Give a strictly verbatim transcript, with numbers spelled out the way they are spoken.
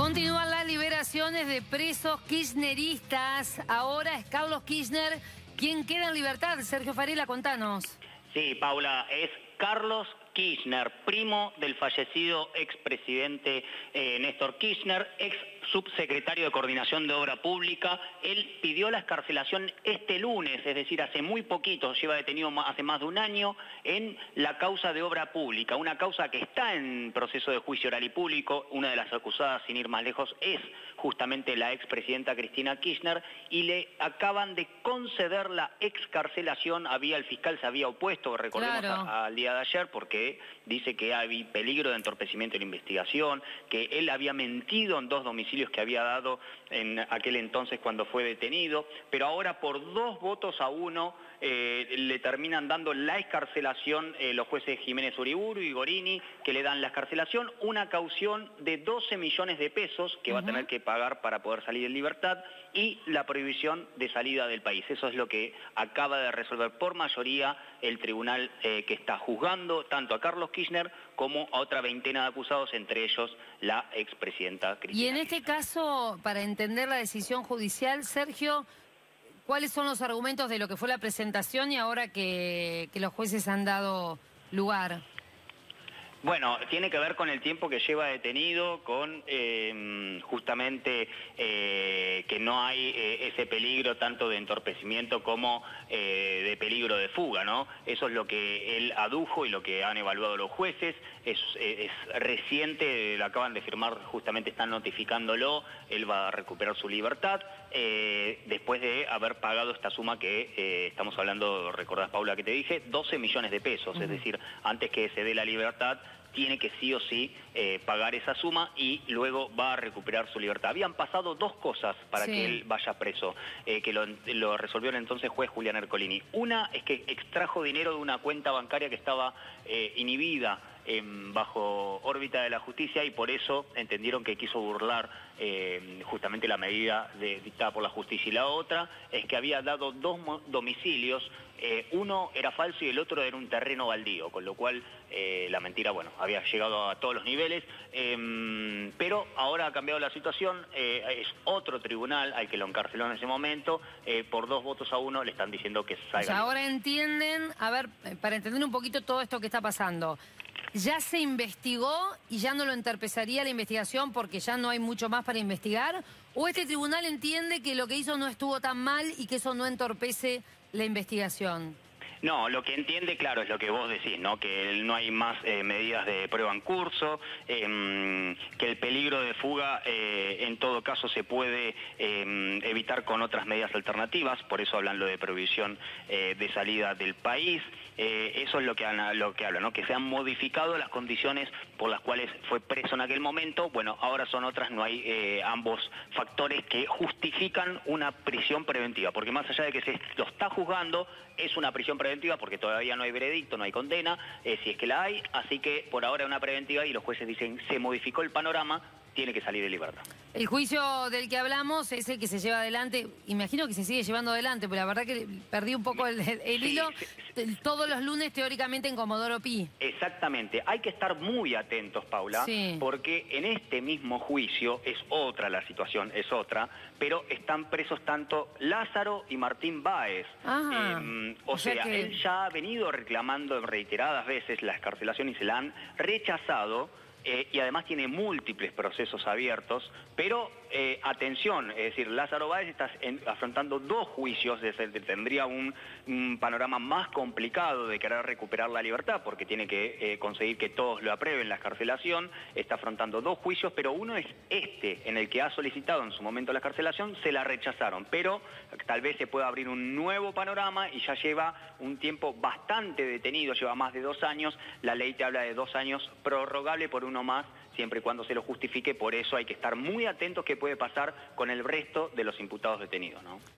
Continúan las liberaciones de presos kirchneristas. Ahora es Carlos Kirchner quien queda en libertad. Sergio Farela, contanos. Sí, Paula, es Carlos Kirchner, primo del fallecido expresidente eh, Néstor Kirchner, ex subsecretario de Coordinación de Obra Pública. Él pidió la excarcelación este lunes, es decir, hace muy poquito, lleva detenido hace más de un año en la causa de Obra Pública, una causa que está en proceso de juicio oral y público. Una de las acusadas, sin ir más lejos, es justamente la expresidenta Cristina Kirchner, y le acaban de conceder la excarcelación. Había, el fiscal se había opuesto, recordemos, Claro. a, al día de ayer, porque dice que hay peligro de entorpecimiento en la investigación, que él había mentido en dos domicilios que había dado en aquel entonces cuando fue detenido, pero ahora por dos votos a uno eh, le terminan dando la excarcelación eh, los jueces Jiménez Uriburu y Gorini, que le dan la excarcelación, una caución de doce millones de pesos que uh-huh. va a tener que pagar para poder salir en libertad, y la prohibición de salida del país. Eso es lo que acaba de resolver por mayoría el tribunal eh, que está juzgando tanto a Carlos Kirchner como a otra veintena de acusados, entre ellos la expresidenta Cristina. Y en este caso, para entender la decisión judicial, Sergio, ¿cuáles son los argumentos de lo que fue la presentación y ahora que, que los jueces han dado lugar? Bueno, tiene que ver con el tiempo que lleva detenido, con eh, justamente eh, que no hay eh, ese peligro tanto de entorpecimiento como eh, de peligro de fuga, ¿no? Eso es lo que él adujo y lo que han evaluado los jueces. Es, es reciente, lo acaban de firmar, justamente están notificándolo, él va a recuperar su libertad eh, después de haber pagado esta suma que eh, estamos hablando, recordás, Paula, que te dije, doce millones de pesos, uh-huh. es decir, antes que se dé la libertad, tiene que sí o sí eh, pagar esa suma y luego va a recuperar su libertad. Habían pasado dos cosas para sí. que él vaya preso, eh, que lo, lo resolvió el entonces juez Julián Ercolini. Una es que extrajo dinero de una cuenta bancaria que estaba eh, inhibida eh, bajo órbita de la justicia, y por eso entendieron que quiso burlar eh, justamente la medida de, dictada por la justicia. Y la otra es que había dado dos domicilios, eh, uno era falso y el otro era un terreno baldío, con lo cual eh, la mentira, bueno, había llegado a todos los niveles, eh, pero ahora ha cambiado la situación, eh, es otro tribunal al que lo encarceló en ese momento, eh, por dos votos a uno le están diciendo que salga. O sea, ahora entienden, a ver, para entender un poquito todo esto que está pasando, ¿ya se investigó y ya no lo entorpecería la investigación porque ya no hay mucho más para investigar? ¿O este tribunal entiende que lo que hizo no estuvo tan mal y que eso no entorpece la investigación? No, lo que entiende, claro, es lo que vos decís, ¿no? Que no hay más eh, medidas de prueba en curso, eh, que el peligro de fuga eh, en todo caso se puede eh, evitar con otras medidas alternativas, por eso hablan lo de prohibición eh, de salida del país. Eh, eso es lo que, han, lo que hablan, ¿no? Que se han modificado las condiciones por las cuales fue preso en aquel momento. Bueno, ahora son otras, no hay eh, ambos factores que justifican una prisión preventiva, porque más allá de que se lo está juzgando, es una prisión preventiva porque todavía no hay veredicto, no hay condena, eh, si es que la hay, así que por ahora es una preventiva y los jueces dicen se modificó el panorama, tiene que salir de libertad. El juicio del que hablamos es el que se lleva adelante, imagino que se sigue llevando adelante, pero la verdad que perdí un poco el, el sí, hilo, sí. Todos los lunes teóricamente en Comodoro Pi. Exactamente, hay que estar muy atentos, Paula, sí. porque en este mismo juicio es otra la situación, es otra, pero están presos tanto Lázaro y Martín Báez. Eh, o, o sea, sea que... él ya ha venido reclamando reiteradas veces la excarcelación y se la han rechazado. Eh, y además tiene múltiples procesos abiertos, pero eh, atención, es decir, Lázaro Báez está en, afrontando dos juicios, desde, tendría un, un panorama más complicado de querer recuperar la libertad, porque tiene que eh, conseguir que todos lo aprueben la excarcelación, está afrontando dos juicios, pero uno es este, en el que ha solicitado en su momento la excarcelación, se la rechazaron, pero tal vez se pueda abrir un nuevo panorama y ya lleva un tiempo bastante detenido, lleva más de dos años, la ley te habla de dos años prorrogable por uno más, siempre y cuando se lo justifique, por eso hay que estar muy atentos qué puede pasar con el resto de los imputados detenidos, ¿no?